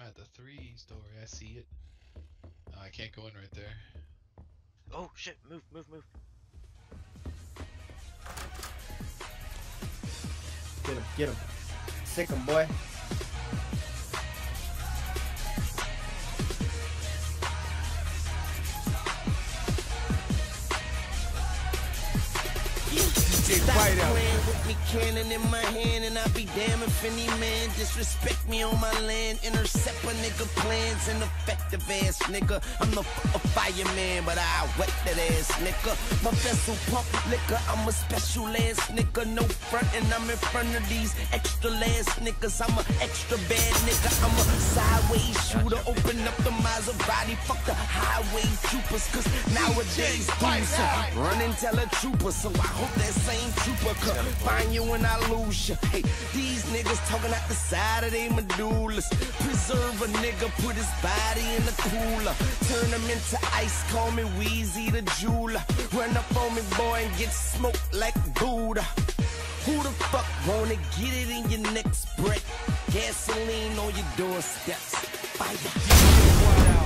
at the 3 story. I see it. Oh, I can't go in right there. Oh shit! Move. Get him. Sick him, boy. Stop playing with me, cannon in my hand, and I be damn if any man disrespect me on my land. Intercept a nigga plans, an effective ass nigga. I'm the fireman, but I wet that ass nigga. My vessel pump liquor, I'm a special ass nigga. No front, and I'm in front of these extra ass niggas. I'm a extra bad nigga. I'm a sideways shooter. Open up the Maserati, fuck the highway troopers, cause nowadays dudes run and tell a trooper. So I hope that same trooper could find you when I lose you. Hey, these niggas talking out the side of they medullas. Preserve a nigga, put his body in the cooler. Turn him into ice, call me Weezy the jeweler. Run up on me, boy, and get smoked like Buddha. Who the fuck wanna get it in your next breath? Gasoline on your doorsteps. Fire.